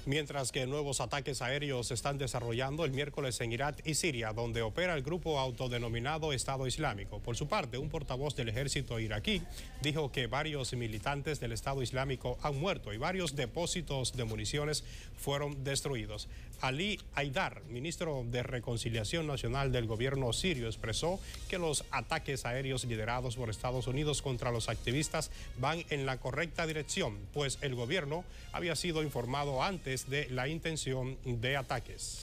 Mientras que nuevos ataques aéreos se están desarrollando el miércoles en Irak y Siria, donde opera el grupo autodenominado Estado Islámico. Por su parte, un portavoz del ejército iraquí dijo que varios militantes del Estado Islámico han muerto y varios depósitos de municiones fueron destruidos. Ali Haidar, ministro de Reconciliación Nacional del gobierno sirio, expresó que los ataques aéreos liderados por Estados Unidos contra los activistas van en la correcta dirección, pues el gobierno había sido informado antes de la intención de ataques.